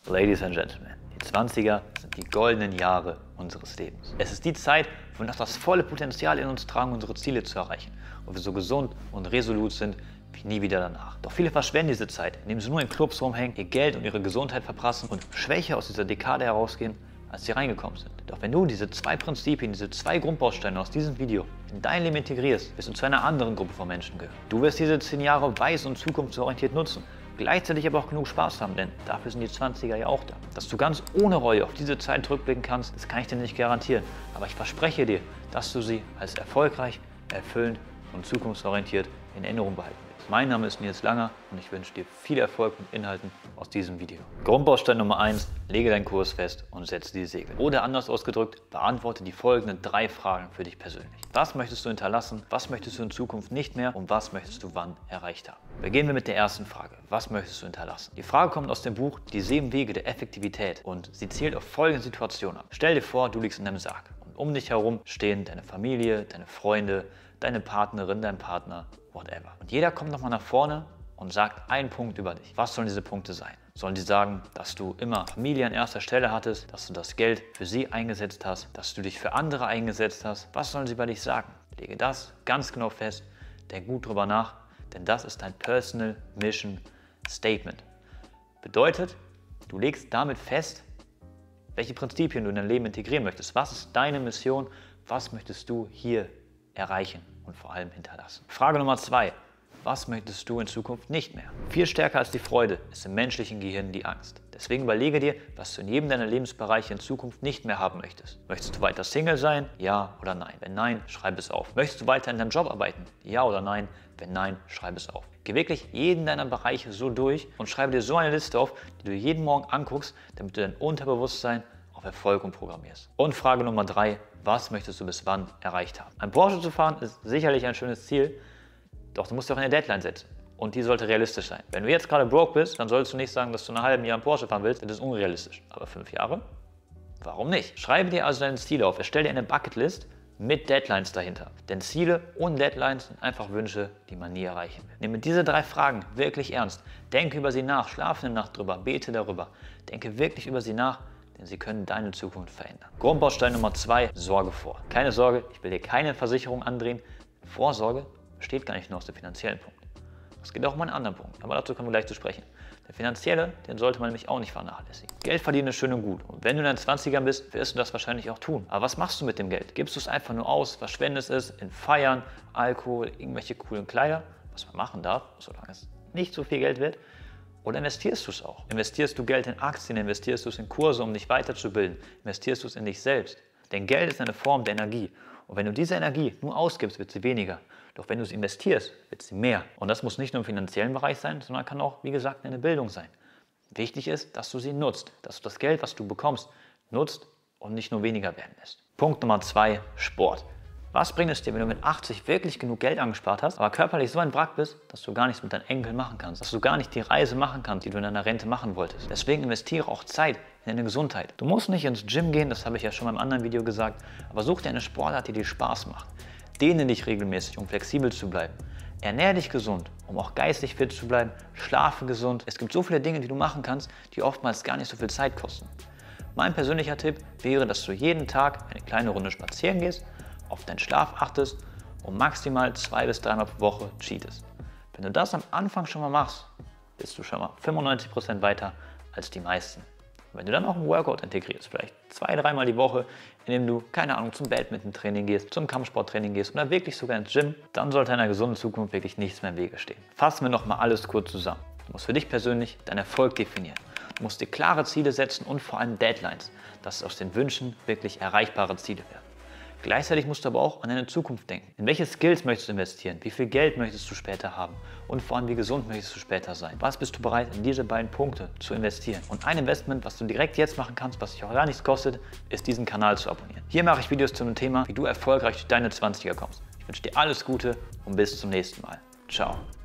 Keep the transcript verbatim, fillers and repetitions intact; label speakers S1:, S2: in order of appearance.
S1: Ladies and Gentlemen, die zwanziger sind die goldenen Jahre unseres Lebens. Es ist die Zeit, wo wir noch das volle Potenzial in uns tragen, unsere Ziele zu erreichen und wir so gesund und resolut sind wie nie wieder danach. Doch viele verschwenden diese Zeit, indem sie nur in Clubs rumhängen, ihr Geld und ihre Gesundheit verprassen und schwächer aus dieser Dekade herausgehen, als sie reingekommen sind. Doch wenn du diese zwei Prinzipien, diese zwei Grundbausteine aus diesem Video in dein Leben integrierst, wirst du zu einer anderen Gruppe von Menschen gehören. Du wirst diese zehn Jahre weise und zukunftsorientiert nutzen, gleichzeitig aber auch genug Spaß haben, denn dafür sind die zwanziger ja auch da. Dass du ganz ohne Reue auf diese Zeit zurückblicken kannst, das kann ich dir nicht garantieren. Aber ich verspreche dir, dass du sie als erfolgreich, erfüllend und zukunftsorientiert in Erinnerung behalten wirst. Mein Name ist Nils Langer und ich wünsche dir viel Erfolg mit Inhalten aus diesem Video. Grundbaustein Nummer eins, lege deinen Kurs fest und setze die Segel. Oder anders ausgedrückt, beantworte die folgenden drei Fragen für dich persönlich. Was möchtest du hinterlassen, was möchtest du in Zukunft nicht mehr und was möchtest du wann erreicht haben? Beginnen wir mit der ersten Frage. Was möchtest du hinterlassen? Die Frage kommt aus dem Buch Die sieben Wege der Effektivität und sie zielt auf folgende Situation ab. Stell dir vor, du liegst in deinem Sarg und um dich herum stehen deine Familie, deine Freunde, deine Partnerin, dein Partner, whatever. Und jeder kommt nochmal nach vorne und sagt einen Punkt über dich. Was sollen diese Punkte sein? Sollen die sagen, dass du immer Familie an erster Stelle hattest, dass du das Geld für sie eingesetzt hast, dass du dich für andere eingesetzt hast? Was sollen sie bei dich sagen? Lege das ganz genau fest, denk gut drüber nach, denn das ist dein Personal Mission Statement. Bedeutet, du legst damit fest, welche Prinzipien du in dein Leben integrieren möchtest. Was ist deine Mission? Was möchtest du hier erreichen und vor allem hinterlassen? Frage Nummer zwei. Was möchtest du in Zukunft nicht mehr? Viel stärker als die Freude ist im menschlichen Gehirn die Angst. Deswegen überlege dir, was du in jedem deiner Lebensbereiche in Zukunft nicht mehr haben möchtest. Möchtest du weiter Single sein? Ja oder nein? Wenn nein, schreib es auf. Möchtest du weiter in deinem Job arbeiten? Ja oder nein? Wenn nein, schreib es auf. Geh wirklich jeden deiner Bereiche so durch und schreibe dir so eine Liste auf, die du jeden Morgen anguckst, damit du dein Unterbewusstsein auf Erfolg umprogrammierst. Und Frage Nummer drei. Was möchtest du bis wann erreicht haben? Ein Porsche zu fahren ist sicherlich ein schönes Ziel, doch du musst dir auch eine Deadline setzen. Und die sollte realistisch sein. Wenn du jetzt gerade broke bist, dann solltest du nicht sagen, dass du in einem halben Jahr einen Porsche fahren willst, das ist unrealistisch. Aber fünf Jahre? Warum nicht? Schreibe dir also deine Ziele auf. Erstelle dir eine Bucketlist mit Deadlines dahinter. Denn Ziele und Deadlines sind einfach Wünsche, die man nie erreichen will. Nehme diese drei Fragen wirklich ernst. Denke über sie nach, schlafe eine Nacht drüber, bete darüber. Denke wirklich über sie nach, denn sie können deine Zukunft verändern. Grundbaustein Nummer zwei, Sorge vor. Keine Sorge, ich will dir keine Versicherung andrehen. Vorsorge besteht gar nicht nur aus dem finanziellen Punkt. Es geht auch um einen anderen Punkt, aber dazu kommen wir gleich zu sprechen. Der finanzielle, den sollte man nämlich auch nicht vernachlässigen. Geld verdienen ist schön und gut. Und wenn du in deinen zwanzigern bist, wirst du das wahrscheinlich auch tun. Aber was machst du mit dem Geld? Gibst du es einfach nur aus, verschwendest es in Feiern, Alkohol, irgendwelche coolen Kleider, was man machen darf, solange es nicht so viel Geld wird? Oder investierst du es auch? Investierst du Geld in Aktien, investierst du es in Kurse, um dich weiterzubilden? Investierst du es in dich selbst? Denn Geld ist eine Form der Energie. Und wenn du diese Energie nur ausgibst, wird sie weniger. Doch wenn du es investierst, wird sie mehr. Und das muss nicht nur im finanziellen Bereich sein, sondern kann auch, wie gesagt, in der Bildung sein. Wichtig ist, dass du sie nutzt, dass du das Geld, was du bekommst, nutzt und nicht nur weniger werden lässt. Punkt Nummer zwei, Sport. Was bringt es dir, wenn du mit achtzig wirklich genug Geld angespart hast, aber körperlich so ein Wrack bist, dass du gar nichts mit deinen Enkeln machen kannst, dass du gar nicht die Reise machen kannst, die du in deiner Rente machen wolltest. Deswegen investiere auch Zeit in deine Gesundheit. Du musst nicht ins Gym gehen, das habe ich ja schon beim anderen Video gesagt, aber such dir eine Sportart, die dir Spaß macht. Dehne dich regelmäßig, um flexibel zu bleiben. Ernähre dich gesund, um auch geistig fit zu bleiben. Schlafe gesund. Es gibt so viele Dinge, die du machen kannst, die oftmals gar nicht so viel Zeit kosten. Mein persönlicher Tipp wäre, dass du jeden Tag eine kleine Runde spazieren gehst, auf deinen Schlaf achtest und maximal zwei bis dreimal pro Woche cheatest. Wenn du das am Anfang schon mal machst, bist du schon mal fünfundneunzig Prozent weiter als die meisten. Und wenn du dann auch einen Workout integrierst, vielleicht zwei, dreimal die Woche, indem du, keine Ahnung, zum Badminton-Training gehst, zum Kampfsporttraining gehst oder wirklich sogar ins Gym, dann sollte einer gesunden Zukunft wirklich nichts mehr im Wege stehen. Fassen wir nochmal alles kurz zusammen. Du musst für dich persönlich deinen Erfolg definieren. Du musst dir klare Ziele setzen und vor allem Deadlines, dass aus den Wünschen wirklich erreichbare Ziele werden. Gleichzeitig musst du aber auch an deine Zukunft denken. In welche Skills möchtest du investieren? Wie viel Geld möchtest du später haben? Und vor allem, wie gesund möchtest du später sein? Was bist du bereit, in diese beiden Punkte zu investieren? Und ein Investment, was du direkt jetzt machen kannst, was dich auch gar nichts kostet, ist diesen Kanal zu abonnieren. Hier mache ich Videos zu einem Thema, wie du erfolgreich durch deine zwanziger kommst. Ich wünsche dir alles Gute und bis zum nächsten Mal. Ciao.